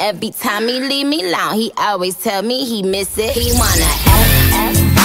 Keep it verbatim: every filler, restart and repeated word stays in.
Every time he leave me alone, he always tell me he miss it. He wanna F, F,